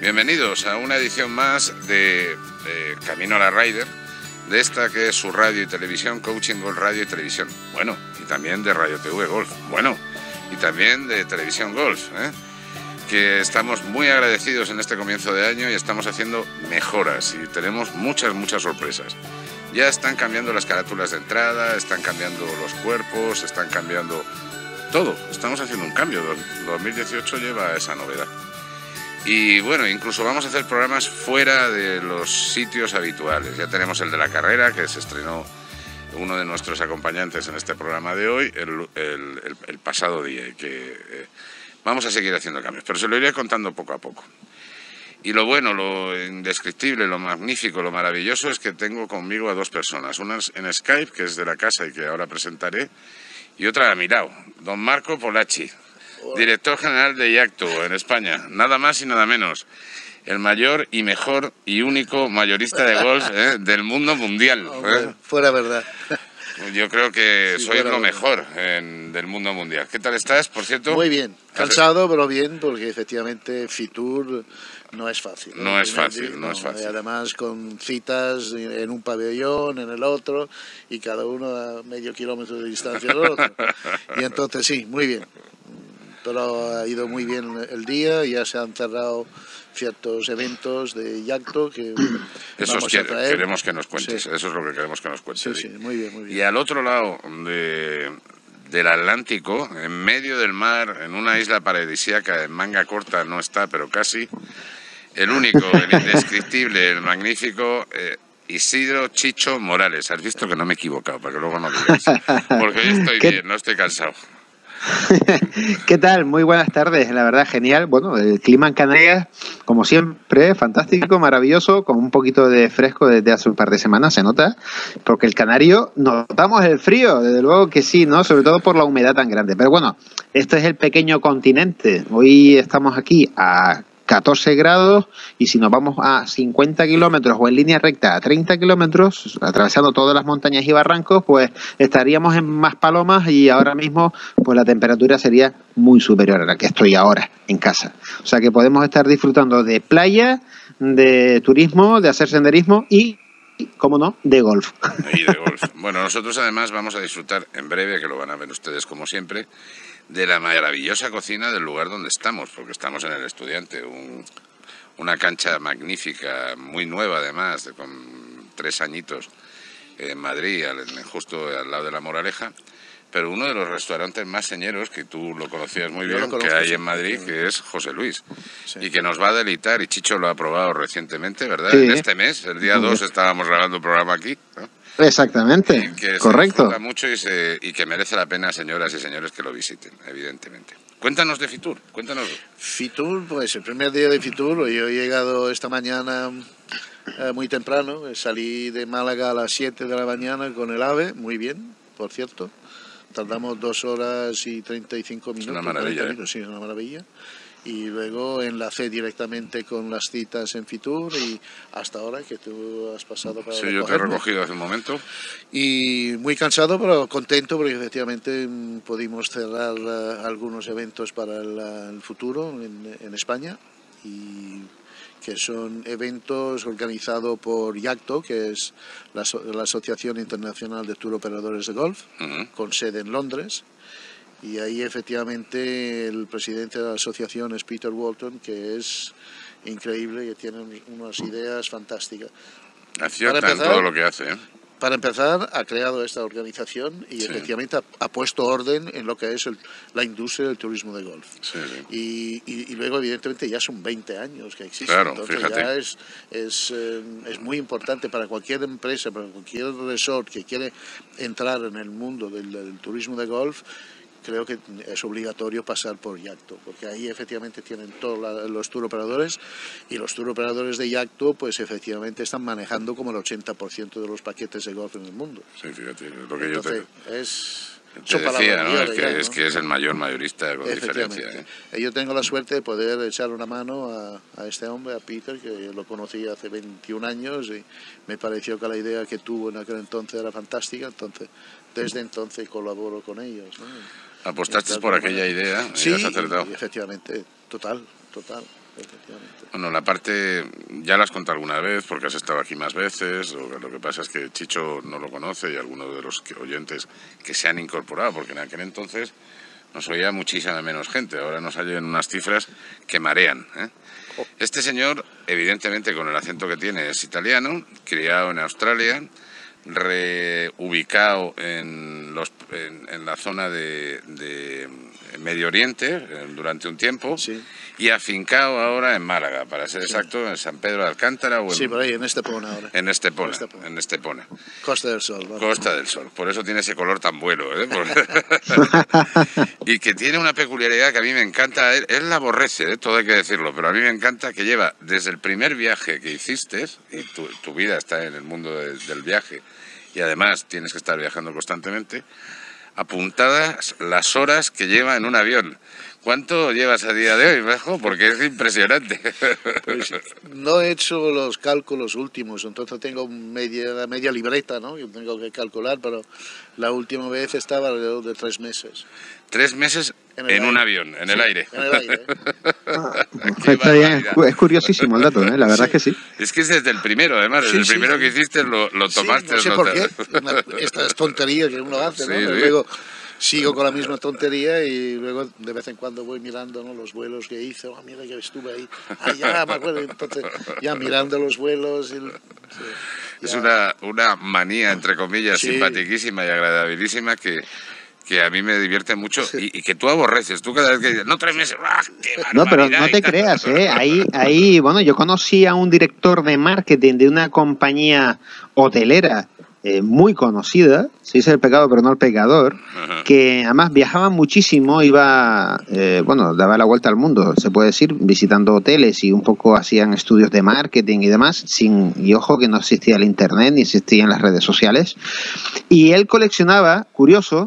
Bienvenidos a una edición más de Camino a la Rider, de esta que es su radio y televisión, Coaching Golf Radio y Televisión. Bueno, y también de Radio TV Golf. Bueno, y también de Televisión Golf, que estamos muy agradecidos en este comienzo de año y estamos haciendo mejoras y tenemos muchas sorpresas. Ya están cambiando las carátulas de entrada, están cambiando los cuerpos, están cambiando todo. Estamos haciendo un cambio. 2018 lleva esa novedad. Y bueno, incluso vamos a hacer programas fuera de los sitios habituales. Ya tenemos el de la carrera, que se estrenó uno de nuestros acompañantes en este programa de hoy, el pasado día, y que vamos a seguir haciendo cambios, pero se lo iré contando poco a poco. Y lo bueno, lo indescriptible, lo magnífico, lo maravilloso es que tengo conmigo a dos personas, una en Skype, que es de la casa y que ahora presentaré, y otra a mi lado, don Marco Polacci, director general de Yagto en España, nada más y nada menos, el mayor y mejor y único mayorista de golf del mundo mundial. Fuera verdad. Yo creo que Sí, sois lo mejor del mundo mundial. ¿Qué tal estás, por cierto? Muy bien, cansado pero bien, porque efectivamente Fitur no es fácil. No es fácil, no es fácil. Y además con citas en un pabellón, en el otro, y cada uno a medio kilómetro de distancia del otro. Y entonces sí, muy bien. Pero ha ido muy bien el día, ya se han cerrado ciertos eventos de Yagto que Eso queremos que nos cuentes, sí. Eso es lo que queremos que nos cuentes. Sí, muy bien, muy bien. Y al otro lado del Atlántico, en medio del mar, en una isla paradisíaca, en manga corta no está, pero casi, el único, el indescriptible, el magnífico... Isidro Chicho Morales. Has visto que no me he equivocado, para que luego no digas. Porque hoy estoy bien, no estoy cansado. ¿Qué tal? Muy buenas tardes, la verdad genial. Bueno, el clima en Canarias, como siempre, fantástico, maravilloso, con un poquito de fresco desde hace un par de semanas, se nota, porque el canario notamos el frío, desde luego que sí, ¿no? Sobre todo por la humedad tan grande. Pero bueno, este es el pequeño continente. Hoy estamos aquí a 14 grados y si nos vamos a 50 kilómetros o en línea recta a 30 kilómetros, atravesando todas las montañas y barrancos, pues estaríamos en Maspalomas y ahora mismo pues la temperatura sería muy superior a la que estoy ahora en casa. O sea que podemos estar disfrutando de playa, de turismo, de hacer senderismo y, cómo no, de golf. Y de golf. Bueno, nosotros además vamos a disfrutar en breve, que lo van a ver ustedes como siempre, de la maravillosa cocina del lugar donde estamos, porque estamos en el Estudiante, una cancha magnífica, muy nueva además, con 3 añitos, en Madrid, justo al lado de la Moraleja, pero uno de los restaurantes más señeros, que tú lo conocías muy bien, que hay en Madrid, que es José Luis, sí. Y que nos va a deleitar, y Chicho lo ha probado recientemente, ¿verdad? Sí. En este mes, el día 2 estábamos grabando un programa aquí, ¿no? Exactamente, que correcto. Se mucho y que merece la pena, señoras y señores, que lo visiten, evidentemente. Cuéntanos de Fitur, cuéntanos. Fitur, pues el primer día de Fitur, yo he llegado esta mañana muy temprano, salí de Málaga a las 7 de la mañana con el AVE, muy bien, por cierto. Tardamos 2 horas y 35 minutos. Es una maravilla. Minutos, sí, es una maravilla. Y luego enlacé directamente con las citas en Fitur y hasta ahora que tú has pasado para recogerme. Yo te he recogido hace un momento. Y muy cansado pero contento porque efectivamente pudimos cerrar algunos eventos para el futuro en España, y que son eventos organizados por Yagto, que es la Asociación Internacional de Tour Operadores de Golf, con sede en Londres. Y ahí efectivamente el presidente de la asociación es Peter Walton, que es increíble y tiene unas ideas fantásticas. Acierta en todo lo que hace, ¿eh? Para empezar, ha creado esta organización y efectivamente ha puesto orden en lo que es la industria del turismo de golf. Sí. Y luego, evidentemente, ya son 20 años que existe. Claro, entonces fíjate. Ya es muy importante para cualquier empresa, para cualquier resort que quiere entrar en el mundo del turismo de golf. Creo que es obligatorio pasar por Yagto, porque ahí efectivamente tienen todos los tour operadores, y los tour operadores de Yagto pues efectivamente están manejando como el 80% de los paquetes de golf en el mundo. Sí, fíjate, lo que entonces, te decía, ¿no? Es que es el mayorista con diferencia, ¿eh? Yo tengo la suerte de poder echar una mano a este hombre, a Peter, que lo conocí hace 21 años y me pareció que la idea que tuvo en aquel entonces era fantástica, entonces desde entonces colaboro con ellos, ¿no? Apostaste por aquella idea y sí, has acertado. Sí, efectivamente, total. Bueno, la parte, ya la has contado alguna vez porque has estado aquí más veces, lo que pasa es que Chicho no lo conoce y algunos de los oyentes que se han incorporado, porque en aquel entonces nos oía muchísima menos gente, ahora nos oyen unas cifras que marean, ¿eh? Este señor, evidentemente con el acento que tiene, es italiano, criado en Australia, reubicado en la zona de Medio Oriente durante un tiempo, sí, y afincado ahora en Málaga, para ser exacto, en San Pedro de Alcántara o sí, por ahí, en Estepona ahora. En Estepona. Costa del Sol. ¿Vale? Costa del Sol, por eso tiene ese color tan bueno, ¿eh? Y que tiene una peculiaridad que a mí me encanta, él la aborrece, ¿eh? Todo hay que decirlo, pero a mí me encanta que lleva desde el primer viaje que hiciste, y tu vida está en el mundo del viaje, y además tienes que estar viajando constantemente, apuntadas las horas que lleva en un avión. ¿Cuánto llevas a día de hoy, Majo? Porque es impresionante. Pues no he hecho los cálculos últimos, entonces tengo media libreta, ¿no? Yo tengo que calcular, pero la última vez estaba alrededor de 3 meses. 3 meses en un avión, en el aire. En el aire. Está bien, es curiosísimo el dato, ¿eh? La verdad es que sí. Es que es desde el primero, además, desde el primero que hiciste lo tomaste. Sí, no sé por qué, estas tonterías que uno hace, ¿no? Sí. Luego sigo con la misma tontería y luego de vez en cuando voy mirando, ¿no?, los vuelos que hice. Oh, mira que estuve ahí. Ya me acuerdo. Entonces, ya mirando los vuelos. Es una manía, entre comillas, simpatiquísima y agradabilísima que a mí me divierte mucho y que tú aborreces. Tú cada vez que dices, no, 3 meses, ¡ah, qué barbaridad! No, pero no te creas, ¿eh? Ahí, bueno, yo conocí a un director de marketing de una compañía hotelera muy conocida, se dice el pecado pero no el pecador, que además viajaba muchísimo, iba, daba la vuelta al mundo, se puede decir, visitando hoteles y un poco hacían estudios de marketing y demás, y ojo que no existía el internet ni existían las redes sociales, y él coleccionaba, curioso,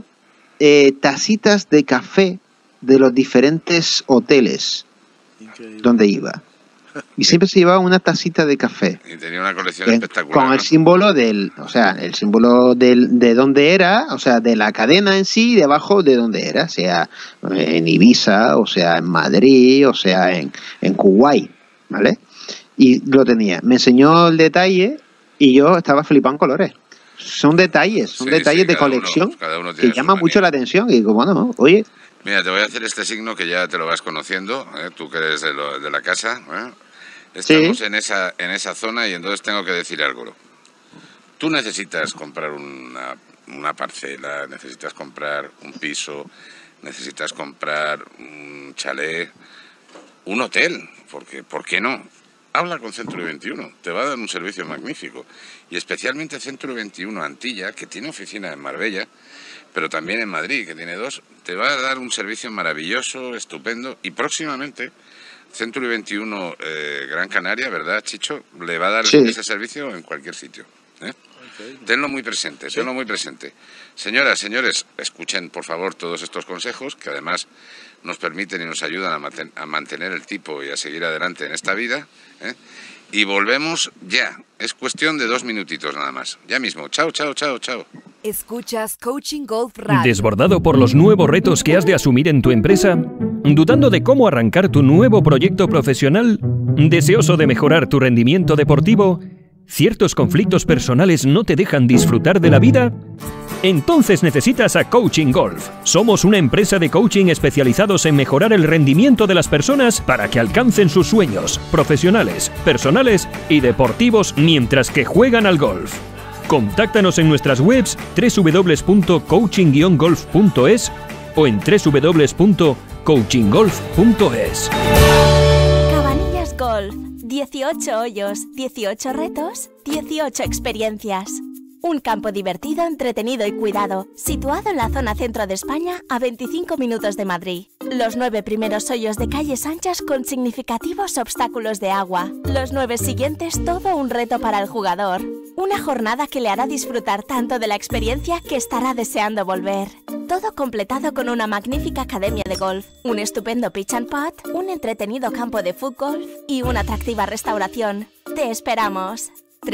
tacitas de café de los diferentes hoteles donde iba. Y siempre se llevaba una tacita de café. Y tenía una colección espectacular. Con el símbolo el símbolo de dónde era, o sea, de la cadena en sí, debajo de dónde era, sea en Ibiza, o sea en Madrid, o sea en Kuwait, ¿vale? Y lo tenía. Me enseñó el detalle y yo estaba flipando en colores. Son detalles de colección que llaman mucho la atención. Y digo, bueno, oye. Mira, te voy a hacer este signo que ya te lo vas conociendo, tú que eres de la casa, Estamos en esa zona y entonces tengo que decir algo. Tú necesitas comprar una parcela, necesitas comprar un piso, necesitas comprar un chalet, un hotel, porque ¿por qué no? Habla con Century 21, te va a dar un servicio magnífico. Y especialmente Century 21 Antilla, que tiene oficina en Marbella, pero también en Madrid, que tiene 2, te va a dar un servicio maravilloso, estupendo, y próximamente Century 21 Gran Canaria, ¿verdad, Chicho? Le va a dar ese servicio en cualquier sitio, ¿eh? Okay. Tenlo muy presente, tenlo muy presente. Señoras, señores, escuchen por favor todos estos consejos que además nos permiten y nos ayudan a mantener el tipo y a seguir adelante en esta vida, ¿eh? Y volvemos ya. Es cuestión de 2 minutitos nada más. Ya mismo. Chao, chao, chao, chao. Escuchas Coaching Golf Radio. ¿Desbordado por los nuevos retos que has de asumir en tu empresa? ¿Dudando de cómo arrancar tu nuevo proyecto profesional? ¿Deseoso de mejorar tu rendimiento deportivo? ¿Ciertos conflictos personales no te dejan disfrutar de la vida? Entonces necesitas a Coaching Golf. Somos una empresa de coaching especializados en mejorar el rendimiento de las personas para que alcancen sus sueños profesionales, personales y deportivos mientras que juegan al golf. Contáctanos en nuestras webs www.coaching-golf.es o en www.coachinggolf.es. Cabanillas Golf. 18 hoyos, 18 retos, 18 experiencias. Un campo divertido, entretenido y cuidado, situado en la zona centro de España, a 25 minutos de Madrid. Los 9 primeros hoyos de calles anchas con significativos obstáculos de agua. Los 9 siguientes, todo un reto para el jugador. Una jornada que le hará disfrutar tanto de la experiencia que estará deseando volver. Todo completado con una magnífica academia de golf, un estupendo pitch and putt, un entretenido campo de fútbol y una atractiva restauración. ¡Te esperamos!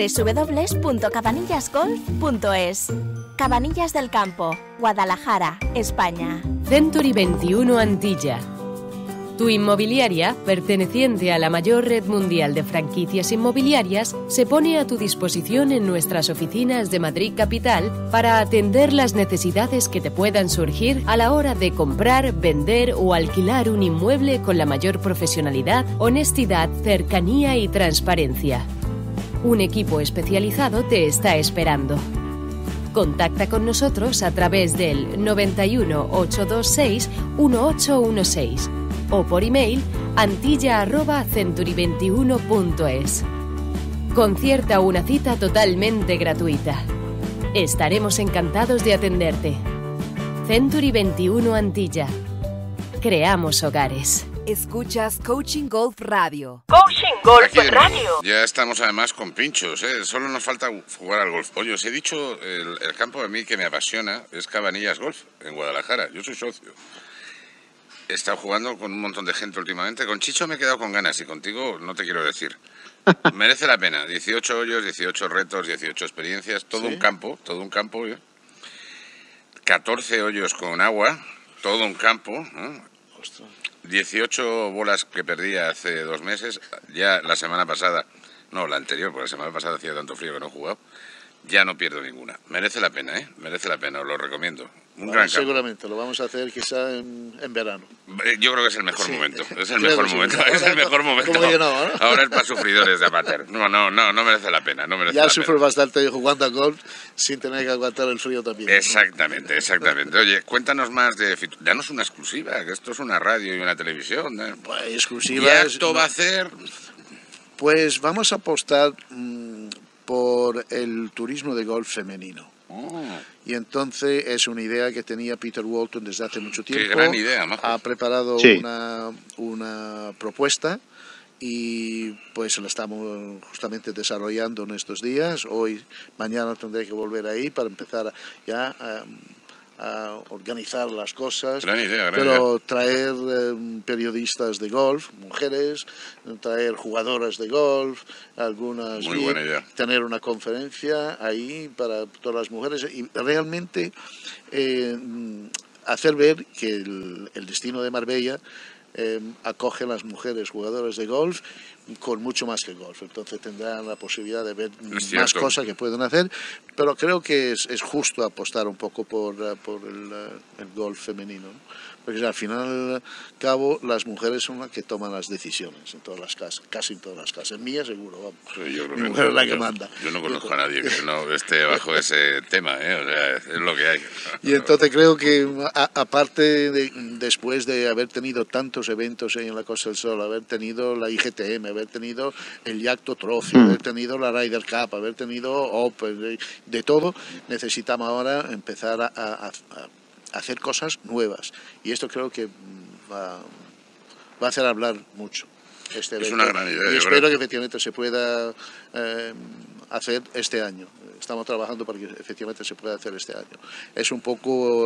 www.cabanillasgolf.es. Cabanillas del Campo, Guadalajara, España. Century 21 Antilla. Tu inmobiliaria, perteneciente a la mayor red mundial de franquicias inmobiliarias, se pone a tu disposición en nuestras oficinas de Madrid Capital para atender las necesidades que te puedan surgir a la hora de comprar, vender o alquilar un inmueble con la mayor profesionalidad, honestidad, cercanía y transparencia. Un equipo especializado te está esperando. Contacta con nosotros a través del 91 826 1816 o por email antilla@century21.es. Concierta una cita totalmente gratuita. Estaremos encantados de atenderte. Century 21 Antilla. Creamos hogares. Escuchas Coaching Golf Radio. Coaching Golf Aquí Radio. ya estamos además con pinchos, ¿eh? Solo nos falta jugar al golf. Oye, os he dicho, el campo a mí que me apasiona es Cabanillas Golf, en Guadalajara. Yo soy socio. He estado jugando con un montón de gente últimamente. Con Chicho me he quedado con ganas y contigo no te quiero decir. Merece la pena. 18 hoyos, 18 retos, 18 experiencias, todo un campo, ¿eh? 14 hoyos con agua, todo un campo, ¿eh? 18 bolas que perdí hace 2 meses, ya la semana pasada, no, la anterior, porque la semana pasada hacía tanto frío que no he jugado, ya no pierdo ninguna. Merece la pena, ¿eh? Merece la pena, os lo recomiendo. Un gran campo. Seguramente, lo vamos a hacer quizá en verano. Yo creo que es el mejor momento, es el Creo mejor que sí. momento, Ahora es el mejor momento. como yo no, ¿no? Ahora es para sufridores de amateur. No merece la pena, no merece Ya la sufro pena. bastante jugando a golf sin tener que aguantar el frío también. Exactamente. Oye, cuéntanos más de Fitur. Danos una exclusiva, que esto es una radio y una televisión, ¿eh? Pues, ¿Qué exclusivas. acto va a hacer? Pues vamos a apostar por el turismo de golf femenino. Y entonces es una idea que tenía Peter Walton desde hace mucho tiempo. Qué gran idea, majo. Ha preparado Sí. una propuesta y pues la estamos justamente desarrollando en estos días. Hoy, mañana tendré que volver ahí para empezar a organizar las cosas, Gran idea. pero traer periodistas de golf, mujeres, traer jugadoras de golf, algunas, Muy buena idea. tener una conferencia ahí para todas las mujeres y realmente hacer ver que el destino de Marbella acoge a las mujeres jugadoras de golf con mucho más que golf, entonces tendrán la posibilidad de ver más cosas que pueden hacer, pero creo que es justo apostar un poco por el golf femenino, ¿no? Porque al final cabo las mujeres son las que toman las decisiones en todas las casas, casi en todas las casas, en mía seguro, vamos. Sí, yo creo Mi que mujer es la que manda. Yo no conozco a nadie que no esté bajo ese tema, ¿eh? O sea, es lo que hay. Y entonces creo que aparte después de haber tenido tantos eventos en la Costa del Sol, haber tenido la IGTM, haber tenido el Yacto Trophy, haber tenido la Ryder Cup, haber tenido Open, de todo, necesitamos ahora empezar a hacer cosas nuevas. Y esto creo que va a hacer hablar mucho este evento. Es una gran idea. Y espero que efectivamente se pueda hacer este año. Estamos trabajando para que efectivamente se pueda hacer este año. Es un poco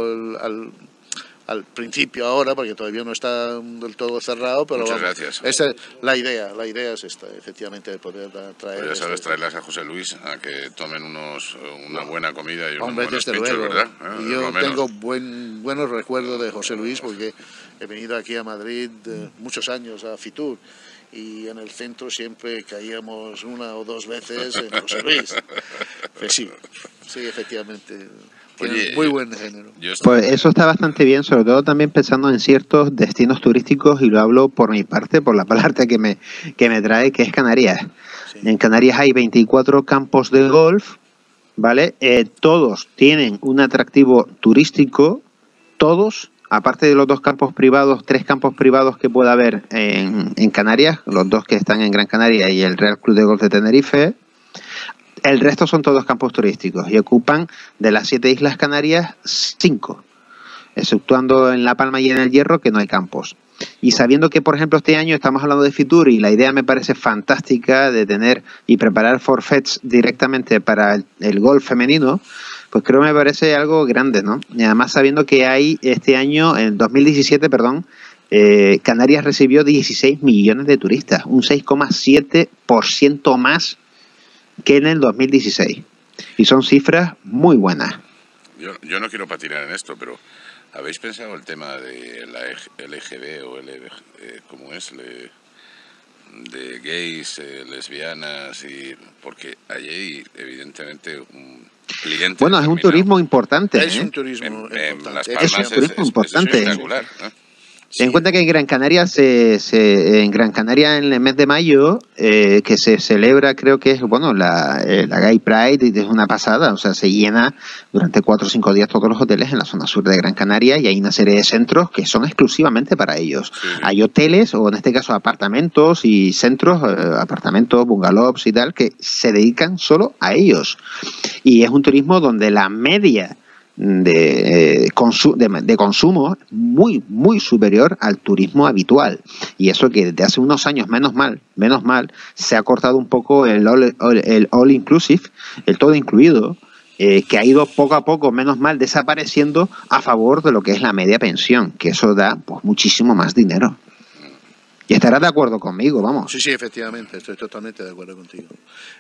al principio ahora, porque todavía no está del todo cerrado, pero Muchas vamos, gracias. la idea es esta, efectivamente, de poder traer... Pues ya sabes, traerlas a José Luis a que tomen una buena comida y unos Hombre, buenos desde pinchos, luego. ¿verdad? Y yo Lo menos. tengo buenos recuerdos de José Luis porque he venido aquí a Madrid muchos años a Fitur y en el centro siempre caíamos 1 o 2 veces en José Luis. Pues sí, efectivamente. Oye, muy buen género. Pues eso está bastante bien, sobre todo también pensando en ciertos destinos turísticos, y lo hablo por mi parte, por la parte que me trae, que es Canarias. Sí. En Canarias hay 24 campos de golf, ¿vale? Todos tienen un atractivo turístico, todos, aparte de los 2 campos privados, 3 campos privados que pueda haber en Canarias, los 2 que están en Gran Canaria y el Real Club de Golf de Tenerife. El resto son todos campos turísticos y ocupan de las 7 islas Canarias 5, exceptuando en La Palma y en El Hierro, que no hay campos. Y sabiendo que, por ejemplo, este año estamos hablando de Fitur y la idea me parece fantástica de tener y preparar forfaits directamente para el golf femenino, pues creo que me parece algo grande, ¿no? Y además sabiendo que hay este año, en 2017, Canarias recibió 16 millones de turistas, un 6,7% más que en el 2016. Y son cifras muy buenas. Yo no quiero patinar en esto, pero ¿Habéis pensado el tema de la LGB o cómo es? De gays, lesbianas, y porque allí evidentemente un cliente... Bueno, es un turismo importante. Es un turismo en importante. Las Palmas es un turismo importante. es espectacular, ¿no? Ten en cuenta que en Gran Canaria en el mes de mayo que se celebra, creo que es la Gay Pride, y es una pasada, o sea, se llena durante 4 o 5 días todos los hoteles en la zona sur de Gran Canaria, y hay una serie de centros que son exclusivamente para ellos. Sí. Hay hoteles, o en este caso apartamentos y centros, apartamentos, bungalows y tal, que se dedican solo a ellos. Y es un turismo donde la media de consumo muy muy superior al turismo habitual, y eso que desde hace unos años, menos mal, se ha cortado un poco el all inclusive, el todo incluido, que ha ido poco a poco, menos mal, desapareciendo a favor de lo que es la media pensión, que eso da pues muchísimo más dinero. Y estarás de acuerdo conmigo, vamos. Sí, efectivamente, estoy totalmente de acuerdo contigo.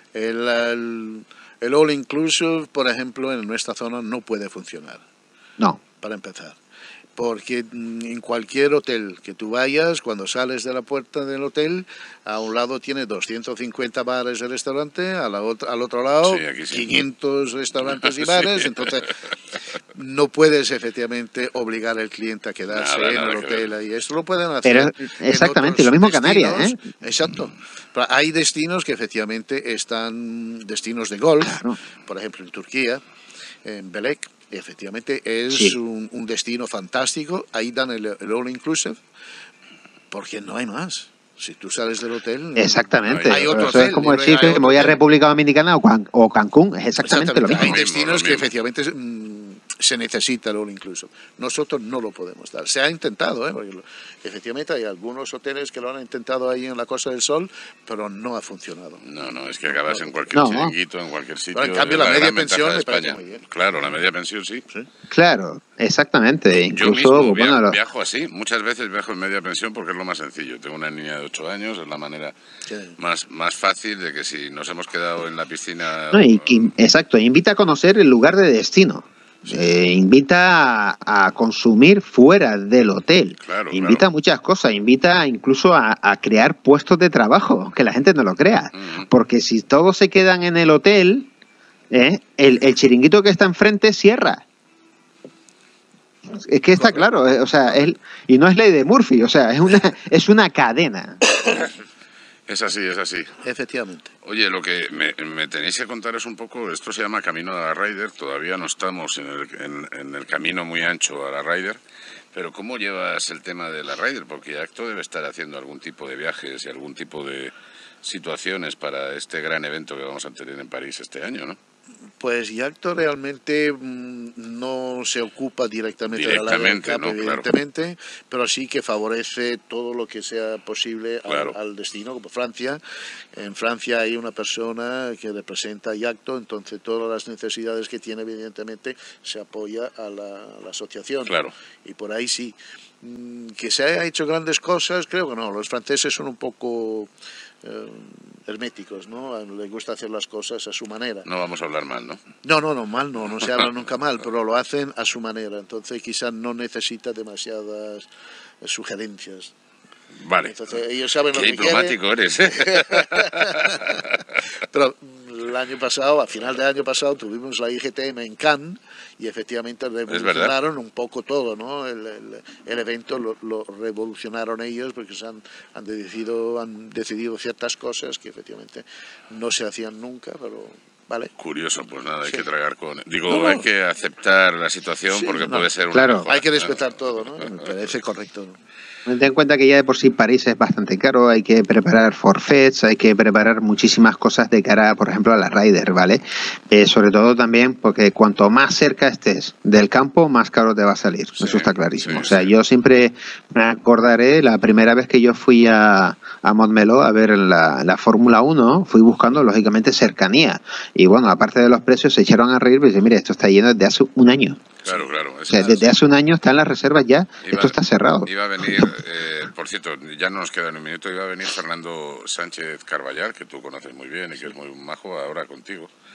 El all inclusive, por ejemplo, en nuestra zona no puede funcionar. No. Para empezar. Porque en cualquier hotel que tú vayas, cuando sales de la puerta del hotel, a un lado tiene 250 bares y restaurantes, al otro lado sí. 500 restaurantes y bares, sí. Entonces no puedes efectivamente obligar al cliente a quedarse en el hotel. Y esto lo pueden hacer. Pero exactamente, lo mismo Canarias, ¿eh? Exacto. Pero hay destinos que efectivamente están destinos de golf, claro. Por ejemplo en Turquía, en Belek. Efectivamente es un destino fantástico, ahí dan el all inclusive, porque no hay más. Si tú sales del hotel... Exactamente. Hay otro hotel, es como decir que me voy a República Dominicana o Cancún, es exactamente lo mismo. Hay destinos que efectivamente se necesita el all inclusive. Nosotros no lo podemos dar. Se ha intentado, porque efectivamente hay algunos hoteles que lo han intentado ahí en la Costa del Sol, pero no ha funcionado. No, es que acabas en cualquier chiringuito, en cualquier sitio. Pero en cambio la media pensión me parece muy bien. Claro, la media pensión sí. Claro, exactamente. Incluso, yo mismo viajo así, muchas veces viajo en media pensión porque es lo más sencillo. Tengo una niña de 8 años, es la manera más fácil de que si nos hemos quedado en la piscina... No, exacto, invita a conocer el lugar de destino. Invita a consumir fuera del hotel, invita a muchas cosas, invita incluso a crear puestos de trabajo, que la gente no lo crea, porque si todos se quedan en el hotel, el chiringuito que está enfrente cierra. Es que está claro, o sea, y no es ley de Murphy, o sea, es una cadena. Es así. Efectivamente. Oye, lo que me tenéis que contar es un poco, esto se llama Camino a la Ryder, todavía no estamos en el camino muy ancho a la Ryder, pero ¿cómo llevas el tema de la Ryder? Porque Acto debe estar haciendo algún tipo de viajes y algún tipo de situaciones para este gran evento que vamos a tener en París este año, ¿no? Pues Yacto realmente no se ocupa directamente de la Ryder Cup, ¿no? Evidentemente, claro. Pero sí que favorece todo lo que sea posible al destino, como Francia. En Francia hay una persona que representa a Yacto, entonces todas las necesidades que tiene, evidentemente, se apoya a la asociación. Claro. Y por ahí sí. Que se haya hecho grandes cosas, creo que no. Los franceses son un poco... herméticos, ¿no? Les gusta hacer las cosas a su manera. No vamos a hablar mal, ¿no? No, mal no se habla nunca mal, pero lo hacen a su manera, entonces quizás no necesita demasiadas sugerencias. Vale. Entonces ellos saben lo que quieren. Qué diplomático eres, ¿eh? Pero el año pasado, a final del año pasado, tuvimos la IGTM en Cannes y efectivamente revolucionaron un poco todo, ¿no? El evento lo revolucionaron ellos porque han decidido ciertas cosas que efectivamente no se hacían nunca, pero... ¿Vale? Curioso, pues nada, hay que tragar con... hay que aceptar la situación porque puede ser una mejora, hay que respetar todo, ¿no? Me parece correcto, ¿no? Ten en cuenta que ya de por sí París es bastante caro, hay que preparar forfaits, hay que preparar muchísimas cosas de cara, por ejemplo, a la Ryder, ¿vale? Sobre todo también porque cuanto más cerca estés del campo, más caro te va a salir, eso está clarísimo. Yo siempre me acordaré la primera vez que yo fui a Montmeló a ver la Fórmula 1, fui buscando, lógicamente, cercanía. Y bueno, aparte de los precios, se echaron a reír y dicen, mire, esto está lleno desde hace un año. Claro. O sea, desde hace un año están las reservas ya, esto está cerrado. Iba a venir, por cierto, ya no nos queda ni un minuto, iba a venir Fernando Sánchez Carballar, que tú conoces muy bien y que es muy majo ahora contigo.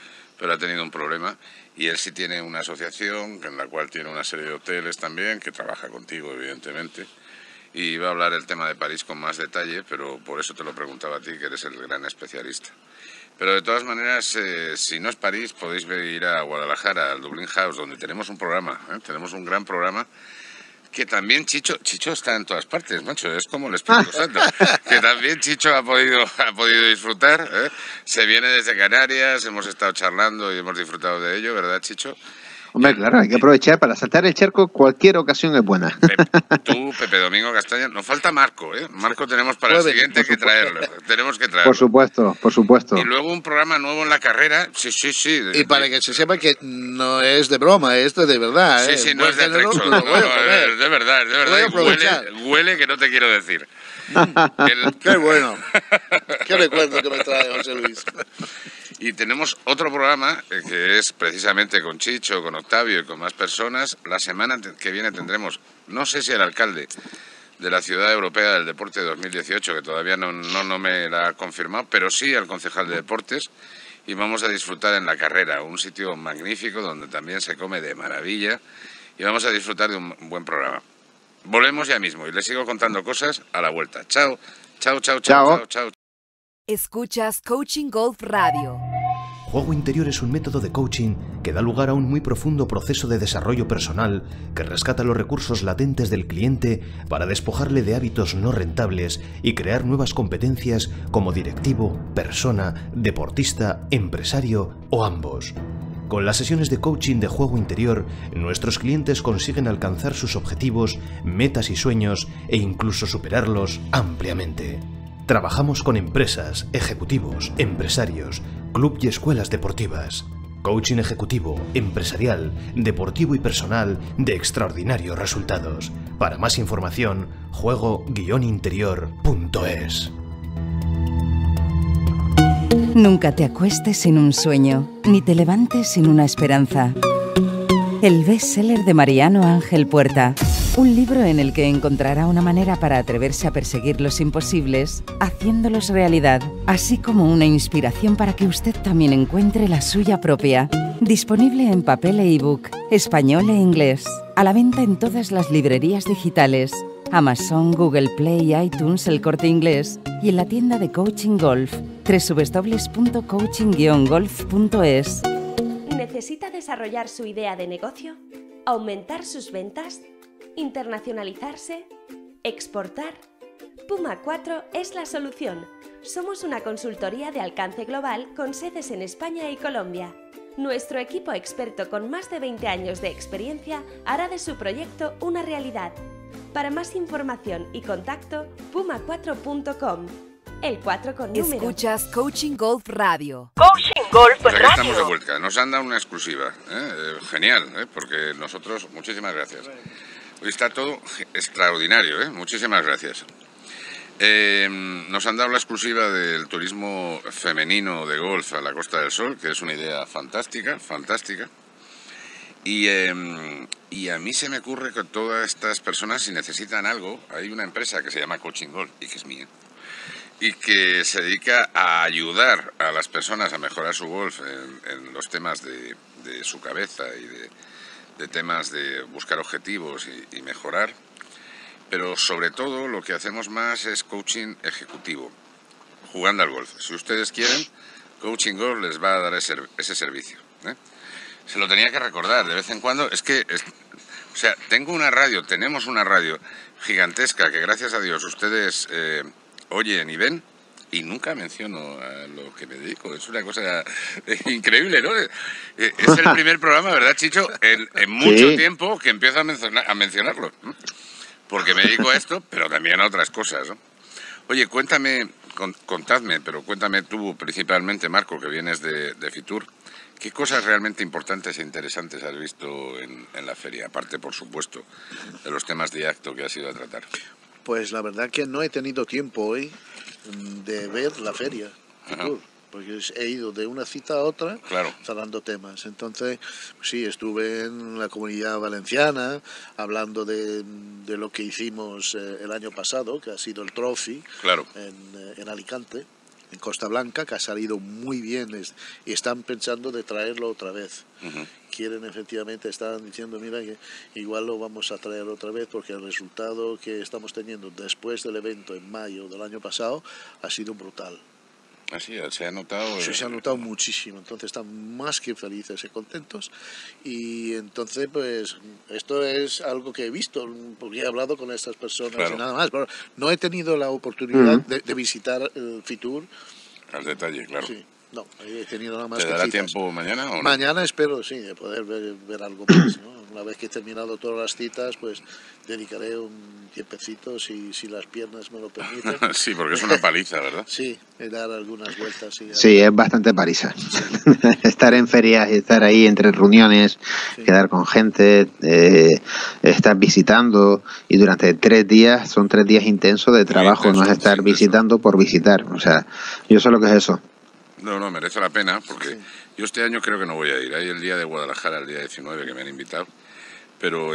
pero ha tenido un problema, y él sí tiene una asociación en la cual tiene una serie de hoteles también, que trabaja contigo, evidentemente, y va a hablar el tema de París con más detalle, pero por eso te lo preguntaba a ti, que eres el gran especialista. Pero de todas maneras, si no es París, podéis ir a Guadalajara, al Dublín House, donde tenemos un programa, tenemos un gran programa, que también Chicho está en todas partes, macho, es como el Espíritu Santo, que también Chicho ha podido disfrutar, se viene desde Canarias, hemos estado charlando y hemos disfrutado de ello, ¿verdad, Chicho? Hombre, claro, hay que aprovechar para saltar el charco, cualquier ocasión es buena. Tú, Pepe Domingo Castaña, nos falta Marco, Marco tenemos para el siguiente que traerlo, tenemos que traerlo. Por supuesto. Y luego un programa nuevo en la carrera, sí. Y para que se sepa que no es de broma, esto es de verdad. Sí, no es de atrecho, es de verdad, huele que no te quiero decir. Qué bueno, qué recuerdo que me trae José Luis. Y tenemos otro programa que es precisamente con Chicho, con Octavio y con más personas. La semana que viene tendremos, no sé si el alcalde de la Ciudad Europea del Deporte 2018, que todavía no me la ha confirmado, pero sí al concejal de Deportes, y vamos a disfrutar en La Carrera, un sitio magnífico donde también se come de maravilla, y vamos a disfrutar de un buen programa. Volvemos ya mismo y les sigo contando cosas a la vuelta. Chao. Escuchas Coaching Golf Radio. Juego Interior es un método de coaching que da lugar a un muy profundo proceso de desarrollo personal que rescata los recursos latentes del cliente para despojarle de hábitos no rentables y crear nuevas competencias como directivo, persona, deportista, empresario o ambos. Con las sesiones de coaching de Juego Interior, nuestros clientes consiguen alcanzar sus objetivos, metas y sueños e incluso superarlos ampliamente. Trabajamos con empresas, ejecutivos, empresarios, club y escuelas deportivas. Coaching ejecutivo, empresarial, deportivo y personal de extraordinarios resultados. Para más información, juego-interior.es. Nunca te acuestes sin un sueño, ni te levantes sin una esperanza. El bestseller de Mariano Ángel Puerta. Un libro en el que encontrará una manera para atreverse a perseguir los imposibles, haciéndolos realidad, así como una inspiración para que usted también encuentre la suya propia. Disponible en papel e ebook, español e inglés. A la venta en todas las librerías digitales, Amazon, Google Play, iTunes, El Corte Inglés y en la tienda de Coaching Golf, www.coaching-golf.es. ¿Necesita desarrollar su idea de negocio? ¿Aumentar sus ventas? ¿Internacionalizarse? ¿Exportar? Puma 4 es la solución. Somos una consultoría de alcance global con sedes en España y Colombia. Nuestro equipo experto con más de 20 años de experiencia hará de su proyecto una realidad. Para más información y contacto, puma4.com. El 4 con número. Escuchas Coaching Golf Radio. Coaching Golf Pues aquí Radio. estamos de vuelta. Nos han dado una exclusiva. Genial, porque nosotros... Muchísimas gracias. Hoy está todo extraordinario, muchísimas gracias. Nos han dado la exclusiva del turismo femenino de golf a la Costa del Sol, que es una idea fantástica. Y a mí se me ocurre que todas estas personas, si necesitan algo, hay una empresa que se llama Coaching Golf, y que es mía, y que se dedica a ayudar a las personas a mejorar su golf en los temas de su cabeza y de temas de buscar objetivos y mejorar, pero sobre todo lo que hacemos más es coaching ejecutivo, jugando al golf. Si ustedes quieren, Coaching Golf les va a dar ese servicio. Se lo tenía que recordar de vez en cuando. Tenemos una radio gigantesca que gracias a Dios ustedes oyen y ven, y nunca menciono a lo que me dedico. Es una cosa increíble, ¿no? Es el primer programa, ¿verdad, Chicho? En mucho tiempo que empiezo a mencionarlo. Porque me dedico a esto, pero también a otras cosas, ¿no? Oye, cuéntame tú principalmente, Marco, que vienes de Fitur, ¿qué cosas realmente importantes e interesantes has visto en la feria? Aparte, por supuesto, de los temas de acto que has ido a tratar. Pues la verdad que no he tenido tiempo hoy de ver la feria, porque he ido de una cita a otra cerrando temas. Entonces, sí, estuve en la Comunidad Valenciana hablando de lo que hicimos el año pasado, que ha sido el Trophy en Alicante. en Costa Blanca, que ha salido muy bien, y están pensando de traerlo otra vez. Quieren efectivamente, están diciendo, mira, que igual lo vamos a traer otra vez, porque el resultado que estamos teniendo después del evento en mayo del año pasado ha sido brutal. Así, se ha notado. Sí, se ha notado muchísimo, entonces están más que felices y contentos, y entonces pues esto es algo que he visto, porque he hablado con estas personas y nada más, pero no he tenido la oportunidad de visitar el Fitur. Al detalle, claro. Sí, no, he tenido nada más. ¿Te dará tiempo mañana o no? Mañana espero, sí, de poder ver algo más, ¿no? Una vez que he terminado todas las citas, pues dedicaré un tiempecito, si las piernas me lo permiten. Sí, porque es una paliza, ¿verdad? Sí, dar algunas vueltas. Sí, es bastante paliza. Estar en ferias y estar ahí entre reuniones, quedar con gente, estar visitando, y durante 3 días, son 3 días intensos de trabajo, intenso, no es estar visitando por visitar. O sea, yo sé lo que es eso. No, merece la pena, porque yo este año creo que no voy a ir. Hay el día de Guadalajara, el día 19, que me han invitado, pero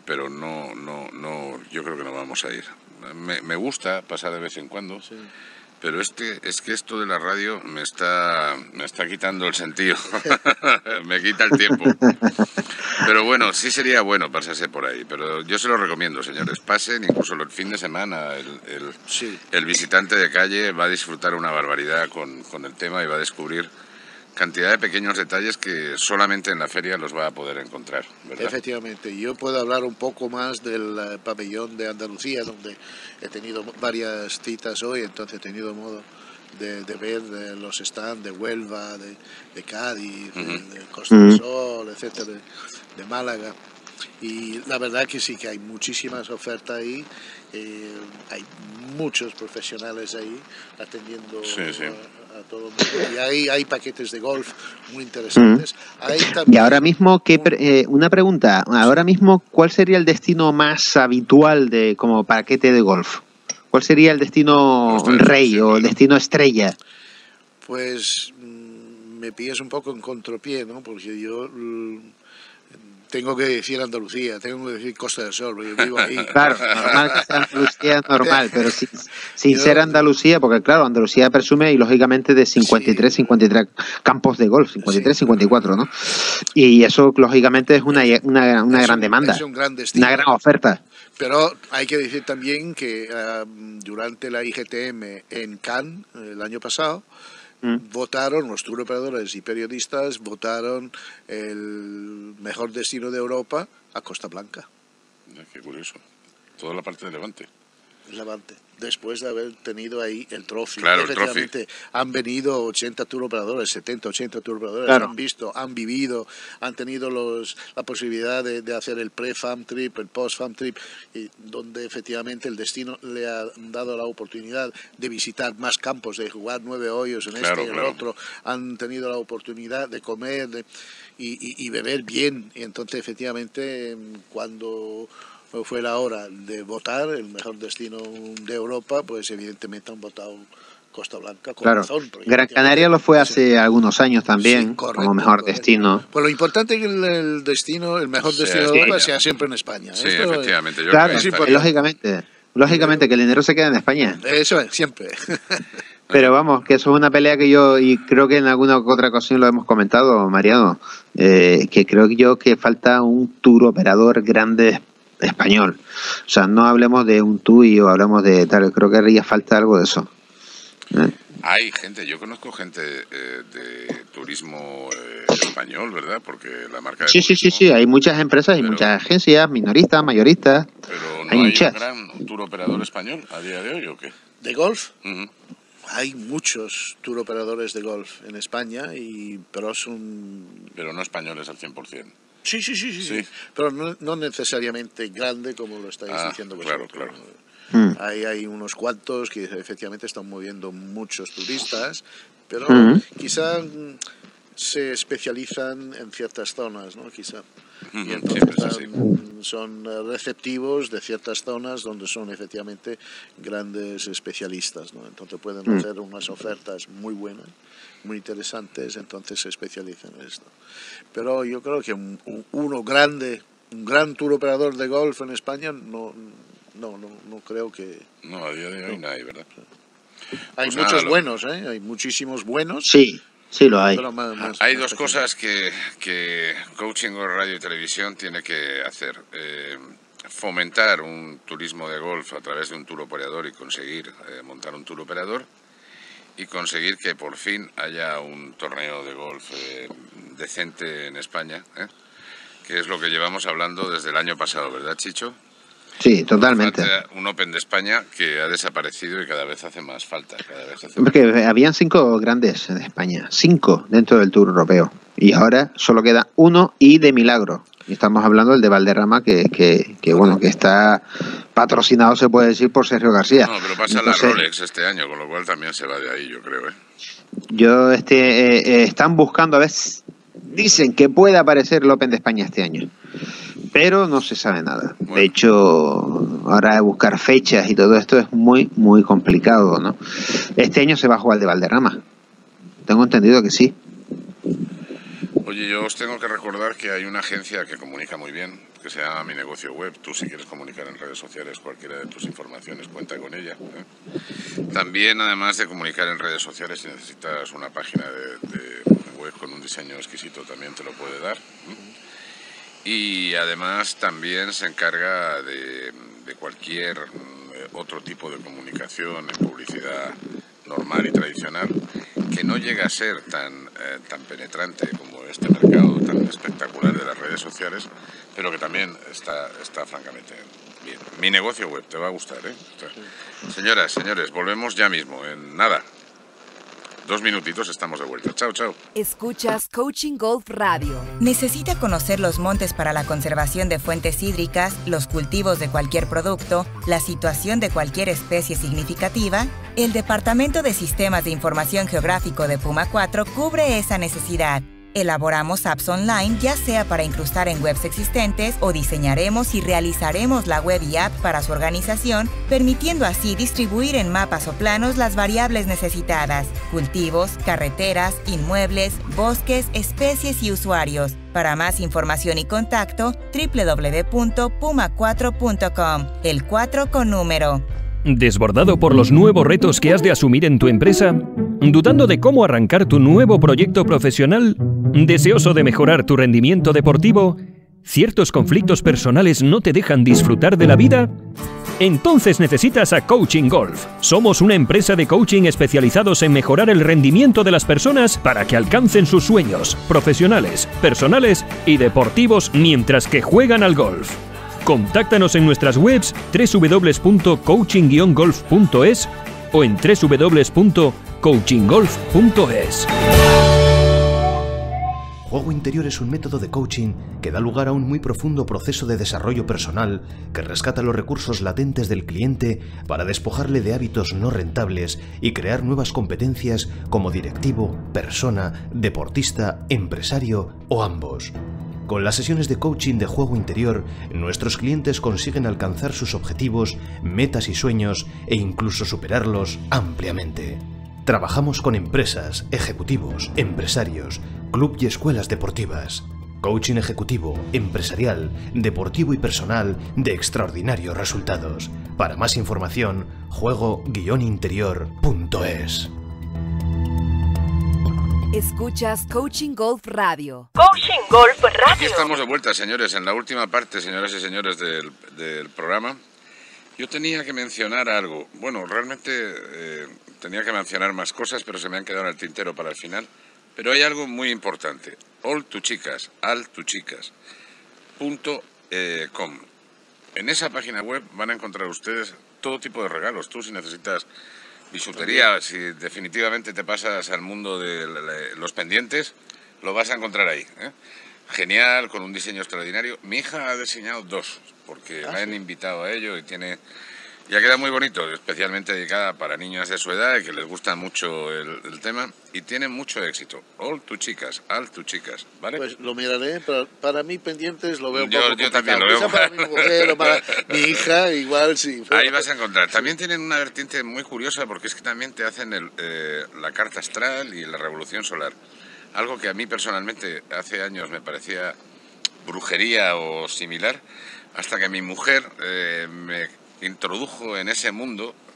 no, yo creo que no vamos a ir. Me gusta pasar de vez en cuando, pero es que esto de la radio me está quitando el sentido. Me quita el tiempo. Pero bueno, sí sería bueno pasarse por ahí, pero yo se lo recomiendo, señores. Pasen, incluso el fin de semana, el visitante de calle va a disfrutar una barbaridad con el tema y va a descubrir cantidad de pequeños detalles que solamente en la feria los va a poder encontrar, ¿verdad? Efectivamente, yo puedo hablar un poco más del pabellón de Andalucía, donde he tenido varias citas hoy, entonces he tenido modo de ver los stands de Huelva, de Cádiz, de Costa del Sol, etcétera, de Málaga. Y la verdad que sí, que hay muchísimas ofertas ahí, hay muchos profesionales ahí atendiendo a todo el mundo, y hay paquetes de golf muy interesantes. Y ahora mismo, una pregunta, ahora mismo, ¿cuál sería el destino más habitual como paquete de golf? ¿Cuál sería el destino rey o el destino estrella? Pues me pillas un poco en contrapié, ¿no? Porque yo tengo que decir Andalucía, tengo que decir Costa del Sol, porque yo vivo ahí. Claro, normal que sea Andalucía, es normal, pero sin ser Andalucía, porque claro, Andalucía presume, y lógicamente, de 53 campos de golf, 54, ¿no? Y eso, lógicamente, es una gran demanda, es un gran destino, una gran oferta. Pero hay que decir también que durante la IGTM en Cannes, el año pasado, votaron, los tour operadores y periodistas votaron el mejor destino de Europa a Costa Blanca. Qué curioso. Toda la parte de Levante. Después de haber tenido ahí el Trophy. Claro, efectivamente, han venido 80 tour operadores, 70, 80 tour operadores, claro. Han visto, han vivido, han tenido la posibilidad de hacer el pre-FAM trip, el post-FAM trip, y donde efectivamente el destino le ha dado la oportunidad de visitar más campos, de jugar 9 hoyos en y en el otro, han tenido la oportunidad de comer y beber bien, y entonces efectivamente cuando fue la hora de votar el mejor destino de Europa, pues evidentemente han votado Costa Blanca con razón. Gran Canaria lo fue hace algunos años también, como mejor destino. Pues lo importante es que el mejor destino de Europa sea siempre en España. Sí, efectivamente. Claro, lógicamente que el dinero se queda en España. Eso es, siempre. Pero vamos, que eso es una pelea que yo, y creo que en alguna otra ocasión lo hemos comentado, Mariano, que creo yo que falta un tour operador grande español. O sea, no hablemos de un TUI o hablemos de tal, creo que haría falta algo de eso. Hay gente, yo conozco gente de turismo español, ¿verdad? Porque la marca de Sí, hay muchas empresas y muchas agencias, minoristas, mayoristas. Pero ¿no hay un gran tour operador español a día de hoy o qué? ¿De golf? Hay muchos tour operadores de golf en España, pero no españoles al 100%. Sí. Pero no necesariamente grande como lo estáis diciendo vosotros. Claro. Hay unos cuantos que efectivamente están moviendo muchos turistas, pero quizá se especializan en ciertas zonas, ¿no? Quizá. Y entonces son receptivos de ciertas zonas donde son efectivamente grandes especialistas, ¿no? Entonces pueden hacer unas ofertas muy buenas, muy interesantes, entonces se especializan en esto. Pero yo creo que un gran tour operador de golf en España no creo que... No, a día de hoy no hay, ¿verdad? Hay pues muchos nada, buenos, ¿eh? Hay muchísimos buenos. Sí, sí lo hay. Pero Hay más dos pequeños. cosas que Coaching Golf Radio y Televisión tiene que hacer. Fomentar un turismo de golf a través de un tour operador y conseguir montar un tour operador y conseguir que por fin haya un torneo de golf decente en España, que es lo que llevamos hablando desde el año pasado, ¿verdad, Chicho? Sí, totalmente. Falta un Open de España que ha desaparecido y cada vez hace más falta. Porque habían 5 grandes de España, 5 dentro del Tour Europeo. Y ahora solo queda uno y de milagro. Y estamos hablando del de Valderrama, que bueno, que está patrocinado, se puede decir, por Sergio García. No, pero pasa la Rolex este año, con lo cual también se va de ahí, yo creo. Están buscando, a ver, dicen que puede aparecer el Open de España este año. Pero no se sabe nada. Bueno. De hecho, ahora buscar fechas y todo esto es muy, muy complicado, ¿no? Este año se va a jugar el de Valderrama. Tengo entendido que sí. Oye, yo os tengo que recordar que hay una agencia que comunica muy bien, que se llama Mi Negocio Web. Tú, si quieres comunicar en redes sociales cualquiera de tus informaciones, cuenta con ella. También, además de comunicar en redes sociales, si necesitas una página de web con un diseño exquisito, también te lo puede dar. Y además también se encarga de cualquier otro tipo de comunicación en publicidad normal y tradicional, que no llega a ser tan penetrante como este mercado tan espectacular de las redes sociales, pero que también está francamente bien. Mi Negocio Web, te va a gustar, ¿eh? Señoras, señores, volvemos ya mismo, en nada. 2 minutitos, estamos de vuelta. Chao, chao. Escuchas Coaching Golf Radio. ¿Necesita conocer los montes para la conservación de fuentes hídricas, los cultivos de cualquier producto, la situación de cualquier especie significativa? El Departamento de Sistemas de Información Geográfico de Puma 4 cubre esa necesidad. Elaboramos apps online, ya sea para incrustar en webs existentes o diseñaremos y realizaremos la web y app para su organización, permitiendo así distribuir en mapas o planos las variables necesitadas: cultivos, carreteras, inmuebles, bosques, especies y usuarios. Para más información y contacto, www.puma4.com, el 4 con número. ¿Desbordado por los nuevos retos que has de asumir en tu empresa? ¿Dudando de cómo arrancar tu nuevo proyecto profesional? ¿Deseoso de mejorar tu rendimiento deportivo? ¿Ciertos conflictos personales no te dejan disfrutar de la vida? Entonces necesitas a Coaching Golf. Somos una empresa de coaching especializados en mejorar el rendimiento de las personas para que alcancen sus sueños profesionales, personales y deportivos mientras que juegan al golf. Contáctanos en nuestras webs www.coaching-golf.es o en www.coachinggolf.es. Juego interior es un método de coaching que da lugar a un muy profundo proceso de desarrollo personal que rescata los recursos latentes del cliente para despojarle de hábitos no rentables y crear nuevas competencias como directivo, persona, deportista, empresario o ambos. Con las sesiones de coaching de juego interior, nuestros clientes consiguen alcanzar sus objetivos, metas y sueños e incluso superarlos ampliamente. Trabajamos con empresas, ejecutivos, empresarios, club y escuelas deportivas. Coaching ejecutivo, empresarial, deportivo y personal de extraordinarios resultados. Para más información, juego-interior.es. Escuchas Coaching Golf Radio. Coaching Golf Radio. Aquí estamos de vuelta, señores, en la última parte, señoras y señores, del programa. Yo tenía que mencionar algo. Bueno, realmente tenía que mencionar más cosas, pero se me han quedado en el tintero para el final. Pero hay algo muy importante. altuchicas.com. En esa página web van a encontrar ustedes todo tipo de regalos. Tú, si necesitas bisutería, si definitivamente te pasas al mundo de los pendientes, lo vas a encontrar ahí, ¿eh? Genial, con un diseño extraordinario. Mi hija ha diseñado 2, porque la han invitado a ello y ya queda muy bonito, especialmente dedicada para niñas de su edad y que les gusta mucho el tema, y tiene mucho éxito. Altuchicas, ¿vale? Pues lo miraré, pero para mí pendientes lo veo un yo poco yo también lo veo. Quizá para mi mujer o para mi hija, igual sí. Ahí vas a encontrar. También tienen una vertiente muy curiosa, porque es que también te hacen la carta astral y la revolución solar. Algo que a mí personalmente hace años me parecía brujería o similar, hasta que mi mujer me introdujo en ese mundo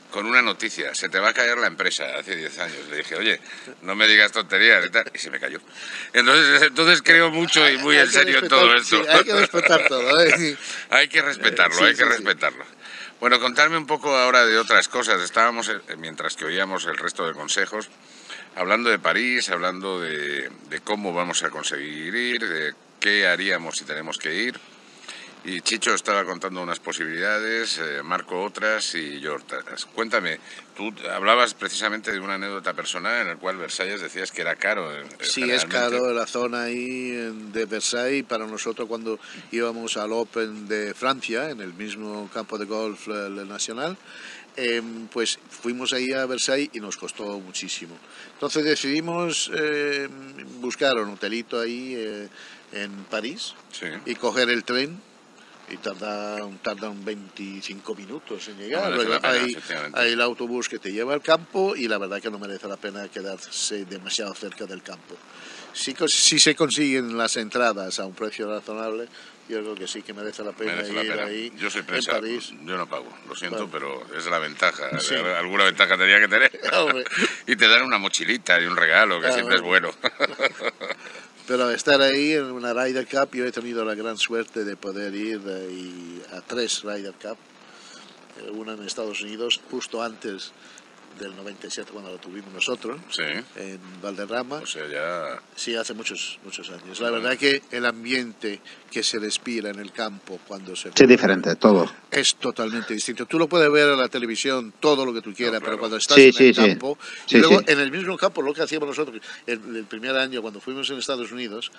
con una noticia: se te va a caer la empresa, hace 10 años. Le dije, oye, no me digas tonterías y tal, y se me cayó. Entonces creo mucho y muy en serio en todo esto. Sí, hay que respetar todo, ¿eh? Hay que respetarlo, hay que respetarlo. Bueno, contarme un poco ahora de otras cosas. Estábamos, mientras que oíamos el resto de consejos, hablando de París, hablando de cómo vamos a conseguir ir, de qué haríamos si tenemos que ir. Y Chicho estaba contando unas posibilidades, Marco otras y yo otras. Cuéntame, tú hablabas precisamente de una anécdota personal en la cual Versalles decías que era caro. Sí, es caro la zona ahí de Versailles. Para nosotros, cuando íbamos al Open de Francia, en el mismo campo de golf el Nacional, pues fuimos ahí a Versailles y nos costó muchísimo. Entonces decidimos buscar un hotelito ahí en París, sí, y coger el tren. Y tardan 25 minutos en llegar. No pena, hay el autobús que te lleva al campo y la verdad que no merece la pena quedarse demasiado cerca del campo. Si se consiguen las entradas a un precio razonable, yo creo que sí que merece la pena ir ahí. Yo soy en París. Yo no pago, lo siento, pero es la ventaja. Sí. Alguna ventaja tenía que tener. Y te dan una mochilita y un regalo, que siempre es bueno. Pero estar ahí en una Ryder Cup, yo he tenido la gran suerte de poder ir a 3 Ryder Cup, una en Estados Unidos, justo antes del 97, cuando la tuvimos nosotros, sí, en Valderrama. O sea, ya... Sí, hace muchos años. La verdad que el ambiente que se respira en el campo cuando se... Sí, diferente, todo. Es totalmente distinto. Tú lo puedes ver en la televisión, todo lo que tú quieras, pero cuando estás en el campo... Y luego en el mismo campo, lo que hacíamos nosotros, el primer año cuando fuimos en Estados Unidos,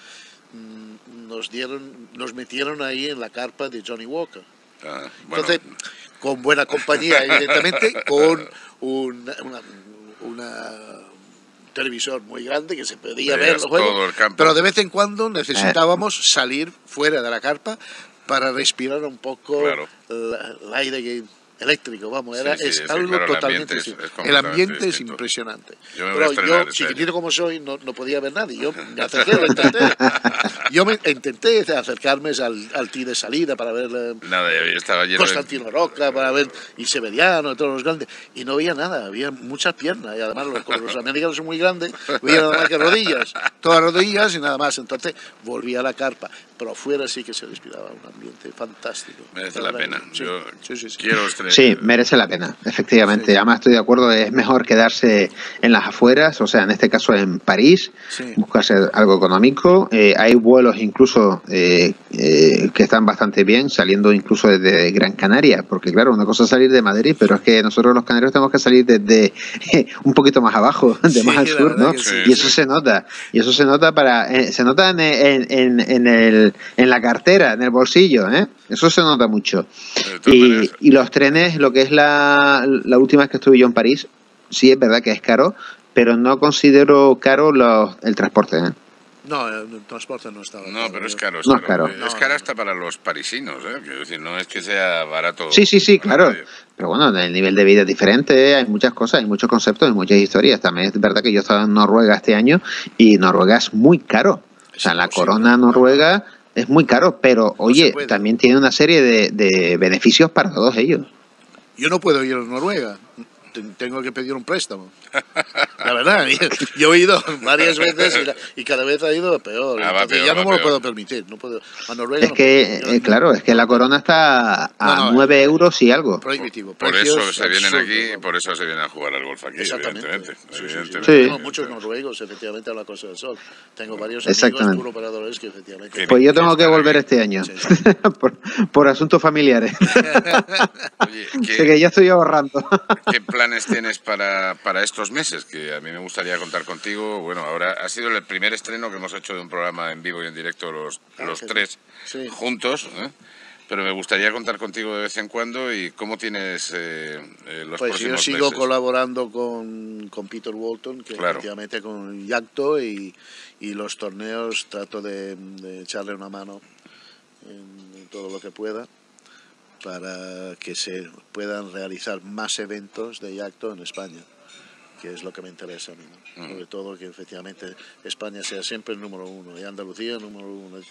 nos metieron ahí en la carpa de Johnny Walker. Bueno. Entonces, con buena compañía, evidentemente, con una televisor muy grande que se podía ver los juegos, pero de vez en cuando necesitábamos salir fuera de la carpa para respirar un poco el aire eléctrico, vamos, es algo totalmente distinto. El ambiente es impresionante. Pero yo, chiquitito como soy, no podía ver nadie. Yo me acerqué, intenté acercarme al tee de salida para ver estaba lleno Constantino Rocca, para ver Isebediano, todos los grandes, y no veía nada, había muchas piernas, y además como los americanos son muy grandes, veía nada más que rodillas, todas rodillas y nada más. Entonces volví a la carpa, pero afuera sí que se respiraba un ambiente fantástico. Merece la pena. Sí. Sí, merece la pena, efectivamente. Además estoy de acuerdo, es mejor quedarse en las afueras, o sea, en este caso en París, buscarse algo económico. Hay vuelos incluso que están bastante bien, saliendo incluso desde Gran Canaria, porque claro, una cosa es salir de Madrid, pero es que nosotros los canarios tenemos que salir desde un poquito más abajo, más al sur, ¿no? Y eso se nota, se nota en la cartera, en el bolsillo, eso se nota mucho. Y los trenes, lo que es la última vez que estuve yo en París, sí es verdad que es caro, pero no considero caro el transporte, No, el transporte no estaba caro. No, pero es caro. No es caro. Es caro hasta para los parisinos, Quiero decir, no es que sea barato. Sí, claro. Pero bueno, el nivel de vida es diferente, hay muchas cosas, hay muchos conceptos, hay muchas historias. También es verdad que yo estaba en Noruega este año y Noruega es muy caro. O sea, la corona noruega es muy caro, pero oye, también tiene una serie de beneficios para todos ellos. Yo no puedo ir a Noruega. Tengo que pedir un préstamo. La verdad, yo he ido varias veces y cada vez ha ido peor. Ya no me lo puedo permitir. No puedo, a Noruega es que, claro, es que la corona está a 9 euros y algo. Prohibitivo. Por eso se vienen aquí y por eso se vienen a jugar al golf aquí, evidentemente. Tengo muchos noruegos, efectivamente, a la Costa del Sol. Tengo varios amigos turoperadores que efectivamente... Pues yo tengo que volver este año, por asuntos familiares. Oye, que ya estoy ahorrando. ¿Qué planes tienes para estos meses? Que a mí me gustaría contar contigo. Bueno, ahora ha sido el primer estreno que hemos hecho de un programa en vivo y en directo los tres juntos, pero me gustaría contar contigo de vez en cuando. ¿Y cómo tienes los próximos meses? Yo sigo colaborando con Peter Walton, que efectivamente con Yacto y los torneos trato de echarle una mano en todo lo que pueda, para que se puedan realizar más eventos de Yacto en España, que es lo que me interesa a mí, ¿no? Sobre todo que efectivamente España sea siempre el número 1 y Andalucía el número 1.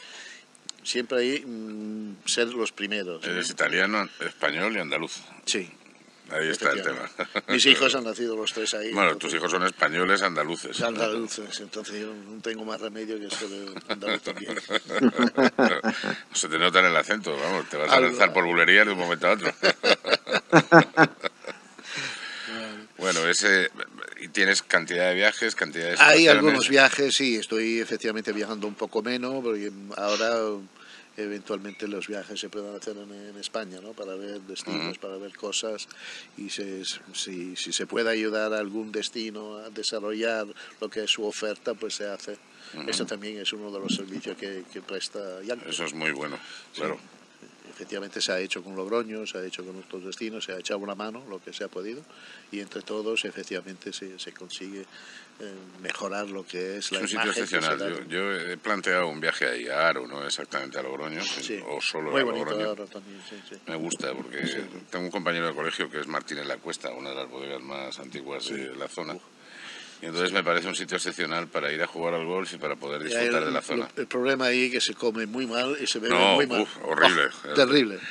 Siempre ahí ser los primeros. Eres italiano, español y andaluz. Sí. Ahí está el tema. Mis hijos han nacido los 3 ahí. Bueno, tus hijos son españoles andaluces. Andaluces, entonces yo no tengo más remedio que ser andaluz también. Se te nota en el acento, vamos, te vas a lanzar por bulería de un momento a otro. Bueno, ¿y tienes cantidad de viajes, cantidad de Hay algunos viajes, sí, estoy efectivamente viajando un poco menos, porque ahora eventualmente los viajes se pueden hacer en España, ¿no? Para ver destinos, para ver cosas, y si se puede ayudar a algún destino a desarrollar lo que es su oferta, pues se hace. Eso también es uno de los servicios que presta Yankee. Eso es muy bueno, claro. Sí. Efectivamente se ha hecho con Logroño, se ha hecho con otros destinos, se ha echado una mano lo que se ha podido, y entre todos efectivamente se consigue mejorar lo que es la imagen. Es un sitio excepcional. Yo he planteado un viaje ahí a Haro, no exactamente a Logroño, o solo muy a bonito Logroño. Haro también, sí. Me gusta porque tengo un compañero de colegio que es Martínez La Cuesta, una de las bodegas más antiguas de la zona. Y entonces me parece un sitio excepcional para ir a jugar al golf y para poder disfrutar de la zona. El problema ahí es que se come muy mal y se bebe muy mal. Horrible. Terrible.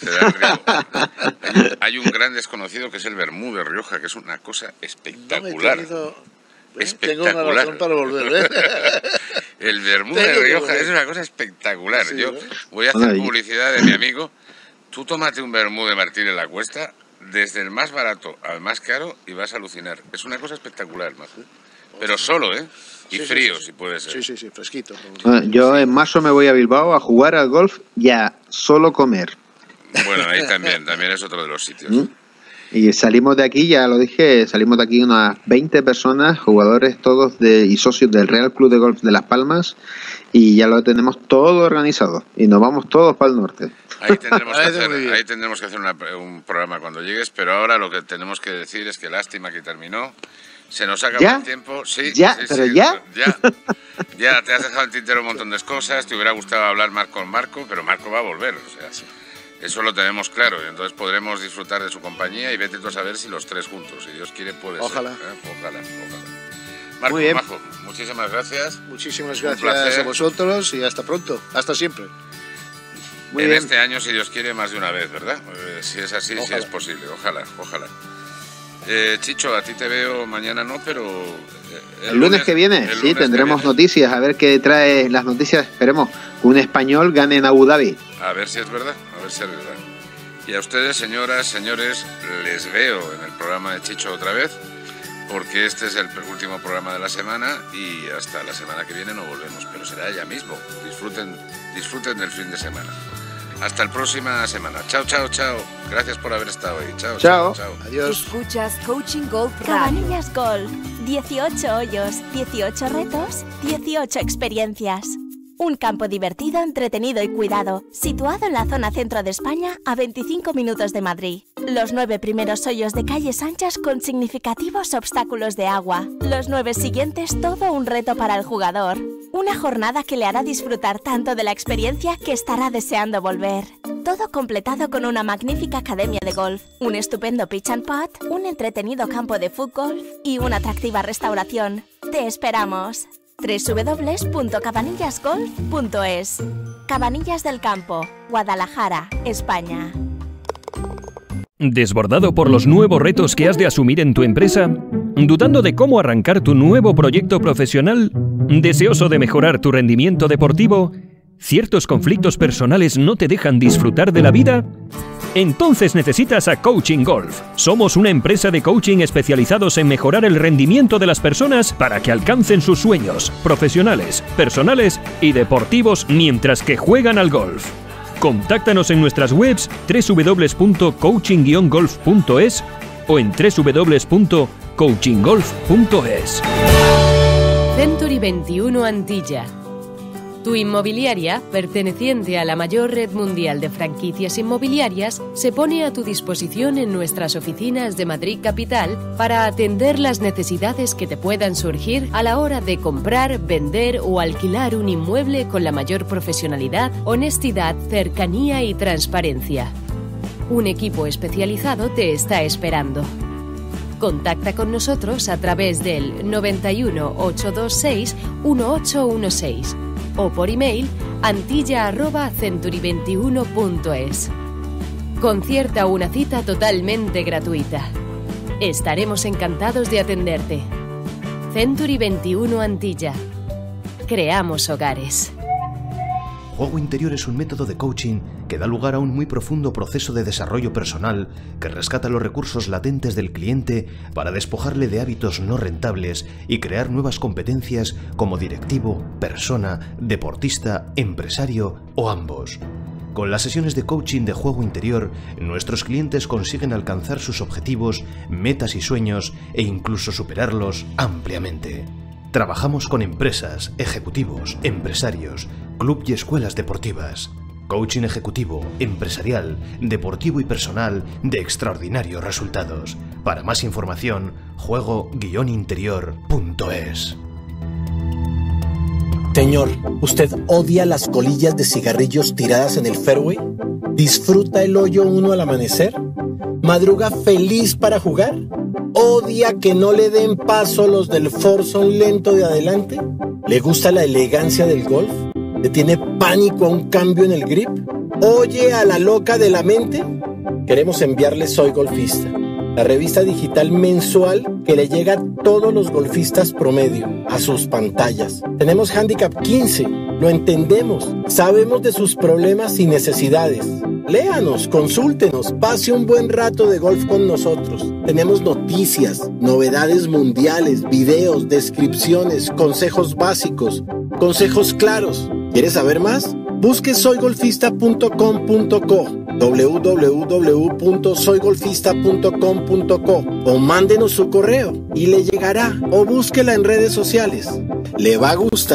Hay un gran desconocido que es el vermú de Rioja, que es una cosa espectacular. Tengo una razón para volver. El vermú de Rioja es una cosa espectacular. Sí, yo voy a hacer publicidad de mi amigo. Tú tómate un vermú de Martínez La Cuesta, desde el más barato al más caro, y vas a alucinar. Es una cosa espectacular, pero solo, y frío, si puede ser. Sí, fresquito. Yo en marzo me voy a Bilbao a jugar al golf y a solo comer. Bueno, ahí también es otro de los sitios. Y salimos de aquí, ya lo dije, salimos de aquí unas 20 personas, jugadores todos y socios del Real Club de Golf de Las Palmas, y ya lo tenemos todo organizado y nos vamos todos para el norte. Ahí tendremos que hacer un programa cuando llegues, pero ahora lo que tenemos que decir es que lástima que terminó. Se nos ha acabado el tiempo. Sí, ya. Ya, te has dejado el tintero un montón de cosas. Te hubiera gustado hablar más con Marco, pero Marco va a volver. O sea, eso lo tenemos claro. Y entonces podremos disfrutar de su compañía y vete tú a saber si los 3 juntos. Si Dios quiere, puede ser. Ojalá. Marco, muy bien. Majo, muchísimas gracias. Muchísimas gracias a vosotros y hasta pronto. Hasta siempre. En este año, si Dios quiere, más de una vez, ¿verdad? Si es así, si es posible. Ojalá. Chicho, a ti te veo mañana, no, pero... el lunes que viene, tendremos noticias, a ver qué trae las noticias. Esperemos que un español gane en Abu Dhabi. A ver si es verdad, Y a ustedes, señoras, señores, les veo en el programa de Chicho otra vez, porque este es el último programa de la semana y hasta la semana que viene no volvemos, pero será ya mismo. Disfruten del fin de semana. Hasta la próxima semana. Chao. Gracias por haber estado ahí. Chao. Adiós. Escuchas Coaching Golf Radio. Cabanillas Golf. 18 hoyos, 18 retos, 18 experiencias. Un campo divertido, entretenido y cuidado, situado en la zona centro de España, a 25 minutos de Madrid. Los 9 primeros hoyos de calles anchas con significativos obstáculos de agua. Los 9 siguientes, todo un reto para el jugador. Una jornada que le hará disfrutar tanto de la experiencia que estará deseando volver. Todo completado con una magnífica academia de golf, un estupendo pitch and putt, un entretenido campo de fútbol y una atractiva restauración. ¡Te esperamos! www.cabanillasgolf.es. Cabanillas del Campo, Guadalajara, España. ¿Desbordado por los nuevos retos que has de asumir en tu empresa? ¿Dudando de cómo arrancar tu nuevo proyecto profesional? ¿Deseoso de mejorar tu rendimiento deportivo? ¿Ciertos conflictos personales no te dejan disfrutar de la vida? Entonces necesitas a Coaching Golf. Somos una empresa de coaching especializados en mejorar el rendimiento de las personas para que alcancen sus sueños profesionales, personales y deportivos mientras que juegan al golf. Contáctanos en nuestras webs www.coaching-golf.es o en www.coachinggolf.es. Century 21 Antilla. Tu inmobiliaria, perteneciente a la mayor red mundial de franquicias inmobiliarias, se pone a tu disposición en nuestras oficinas de Madrid Capital para atender las necesidades que te puedan surgir a la hora de comprar, vender o alquilar un inmueble con la mayor profesionalidad, honestidad, cercanía y transparencia. Un equipo especializado te está esperando. Contacta con nosotros a través del 91 826 1816 o por email antilla@century21.es. Concierta una cita totalmente gratuita. Estaremos encantados de atenderte. Century 21 Antilla. Creamos hogares. Juego interior es un método de coaching que da lugar a un muy profundo proceso de desarrollo personal que rescata los recursos latentes del cliente para despojarle de hábitos no rentables y crear nuevas competencias como directivo, persona, deportista, empresario o ambos. Con las sesiones de coaching de juego interior, nuestros clientes consiguen alcanzar sus objetivos, metas y sueños e incluso superarlos ampliamente. Trabajamos con empresas, ejecutivos, empresarios, club y escuelas deportivas. Coaching ejecutivo, empresarial, deportivo y personal de extraordinarios resultados. Para más información, juego-interior.es. Señor, ¿usted odia las colillas de cigarrillos tiradas en el fairway? ¿Disfruta el hoyo 1 al amanecer? ¿Madruga feliz para jugar? ¿Odia que no le den paso los del foursome lento de adelante? ¿Le gusta la elegancia del golf? ¿Le tiene pánico a un cambio en el grip? ¿Oye a la loca de la mente? Queremos enviarle Soy Golfista, la revista digital mensual que le llega a todos los golfistas promedio, a sus pantallas. Tenemos Handicap 15, lo entendemos, sabemos de sus problemas y necesidades. Léanos, consúltenos, pase un buen rato de golf con nosotros. Tenemos noticias, novedades mundiales, videos, descripciones, consejos básicos, consejos claros. ¿Quieres saber más? Busque soygolfista.com.co, www.soygolfista.com.co o mándenos su correo y le llegará, o búsquela en redes sociales. Le va a gustar.